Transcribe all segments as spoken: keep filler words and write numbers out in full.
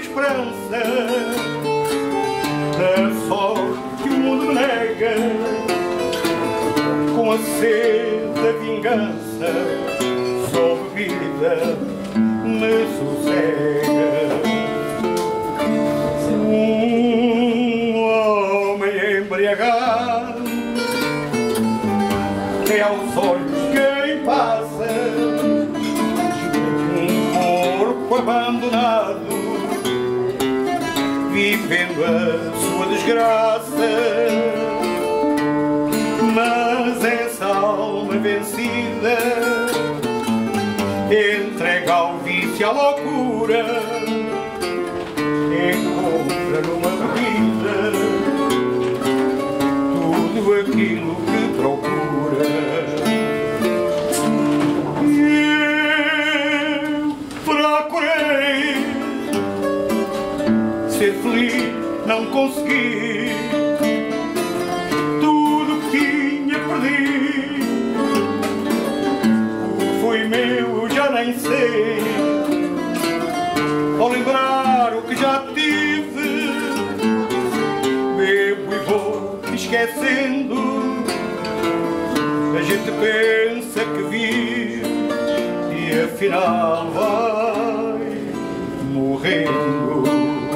esperança da sorte que o mundo me nega, com a sede da vingança só bebida me sossega. Um homem embriagado que aos olhos quem passa, um corpo abandonado vivendo a sua desgraça, mas essa alma vencida entrega ao vício e à loucura, encontra numa bebida tudo aquilo que procura. Eu procurei ser feliz, não consegui, tudo que tinha perdido, o que foi meu eu já nem sei. Ao lembrar o que já tive, bebo e vou esquecendo. A gente pensa que vive e afinal vai morrendo.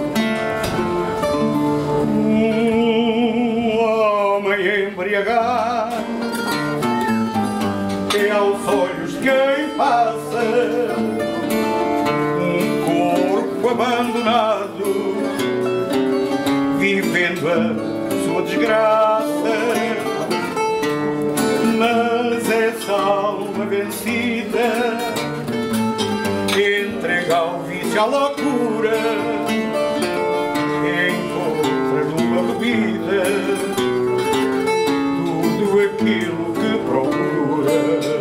Um homem embriagado que aos olhos de quem passa, abandonado, vivendo a sua desgraça, mas essa alma vencida entrega ao vício e à loucura, encontra numa bebida tudo aquilo que procura.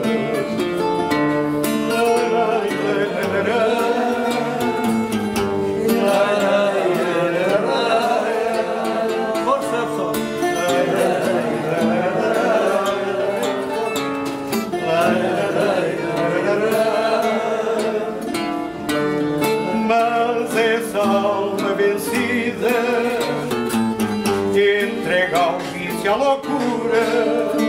Mas essa alma vencida entrega ao vício e à loucura,